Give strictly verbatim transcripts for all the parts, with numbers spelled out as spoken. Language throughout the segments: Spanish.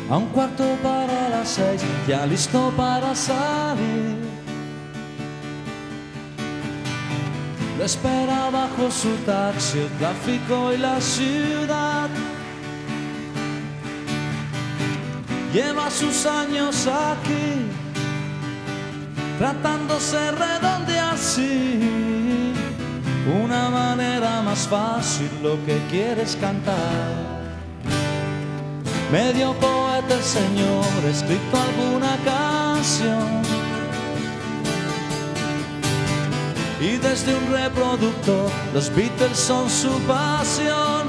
A un cuarto para las seis, ya listo para salir. Lo espera bajo su taxi, el tráfico y la ciudad. Lleva sus años aquí, tratándose de redondear así. Una manera más fácil, lo que quieres cantar. Medio poeta el señor, escrito alguna canción, y desde un reproductor los Beatles son su pasión.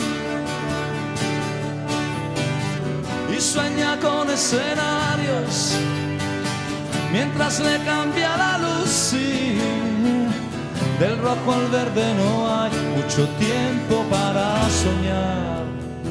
Y sueña con escenarios mientras le cambia la luz, sí. Del rojo al verde no hay mucho tiempo para soñar.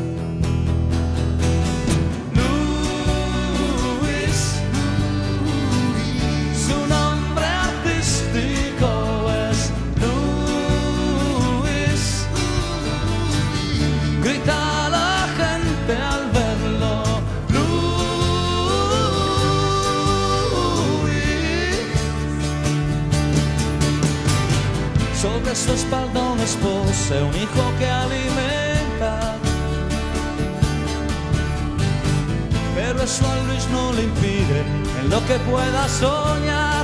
Sobre su espalda una esposa, un hijo que alimenta, pero eso a Luis no le impide en lo que pueda soñar.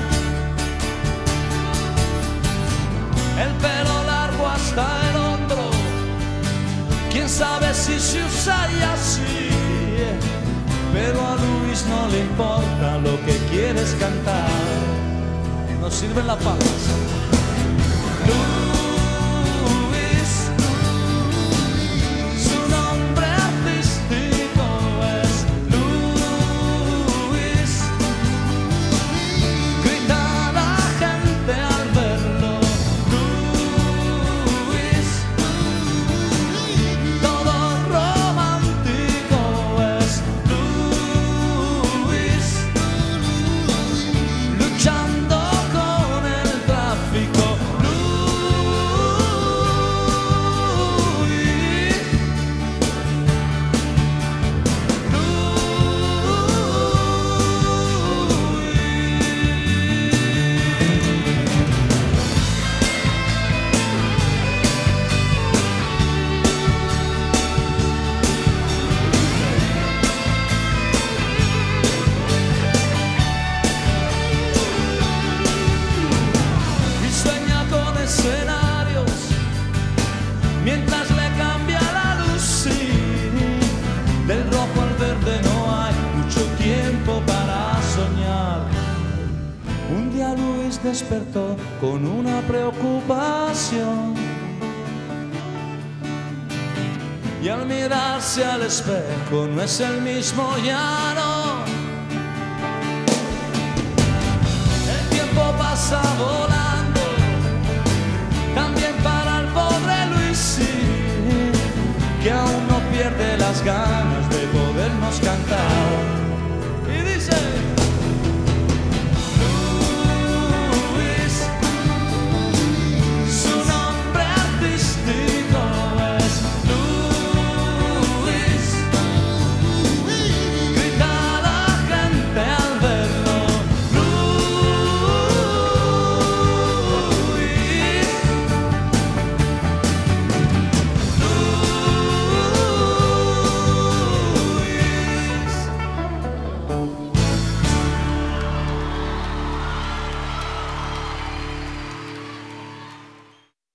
El pelo largo hasta el hombro, quién sabe si se usaría así, pero a Luis no le importa lo que quieres cantar. Nos sirven las palmas. Luis, su nombre artístico es Luis. Grita la gente al verlo. Luis, todo romántico es Luis. Luchando con el tráfico. Escenarios mientras le cambia la luz, sí. Del rojo al verde no hay mucho tiempo para soñar. Un día Luis despertó con una preocupación, y al mirarse al espejo no es el mismo, ya no. El tiempo pasa volando, también para el pobre Luis, sí, que aún no pierde las ganas de podernos cantar.